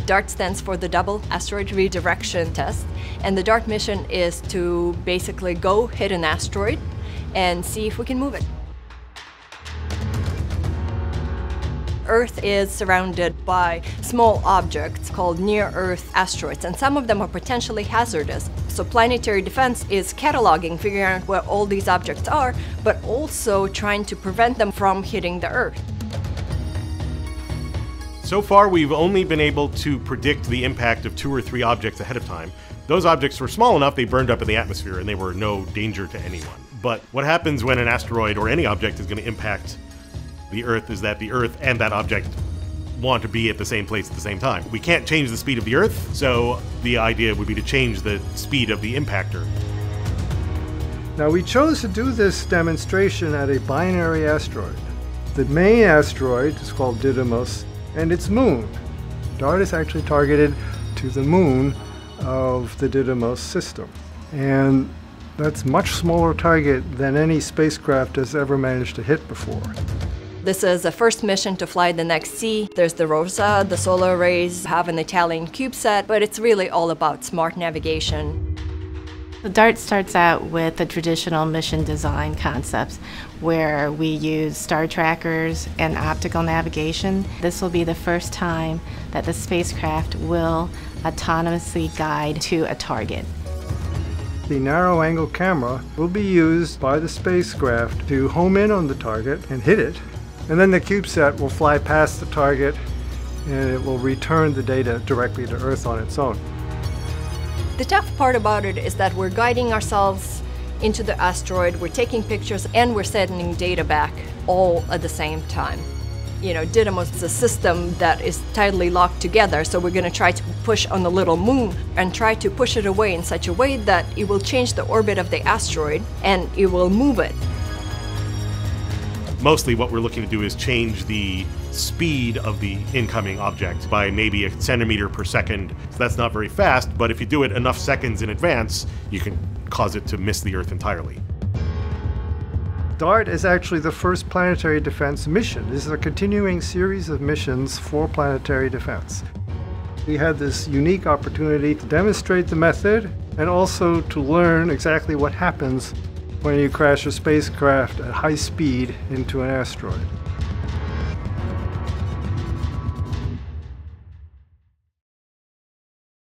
DART stands for the Double Asteroid Redirection Test, and the DART mission is to basically go hit an asteroid and see if we can move it. Earth is surrounded by small objects called near-Earth asteroids, and some of them are potentially hazardous. So planetary defense is cataloging, figuring out where all these objects are, but also trying to prevent them from hitting the Earth. So far, we've only been able to predict the impact of 2 or 3 objects ahead of time. Those objects were small enough they burned up in the atmosphere and they were no danger to anyone. But what happens when an asteroid or any object is going to impact the Earth is that the Earth and that object want to be at the same place at the same time. We can't change the speed of the Earth, so the idea would be to change the speed of the impactor. Now, we chose to do this demonstration at a binary asteroid. The main asteroid is called Didymos, and its moon. DART is actually targeted to the moon of the Didymos system. And that's a much smaller target than any spacecraft has ever managed to hit before. This is the first mission to fly the next sea. There's the ROSA, the solar arrays, have an Italian CubeSat, but it's really all about smart navigation. The DART starts out with the traditional mission design concepts where we use star trackers and optical navigation. This will be the first time that the spacecraft will autonomously guide to a target. The narrow-angle camera will be used by the spacecraft to home in on the target and hit it. And then the CubeSat will fly past the target and it will return the data directly to Earth on its own. The tough part about it is that we're guiding ourselves into the asteroid, we're taking pictures, and we're sending data back all at the same time. You know, Didymos is a system that is tightly locked together, so we're going to try to push on the little moon and try to push it away in such a way that it will change the orbit of the asteroid and it will move it. Mostly what we're looking to do is change the speed of the incoming object by maybe a centimeter per second. So that's not very fast, but if you do it enough seconds in advance, you can cause it to miss the Earth entirely. DART is actually the first planetary defense mission. This is a continuing series of missions for planetary defense. We had this unique opportunity to demonstrate the method and also to learn exactly what happens when you crash a spacecraft at high speed into an asteroid.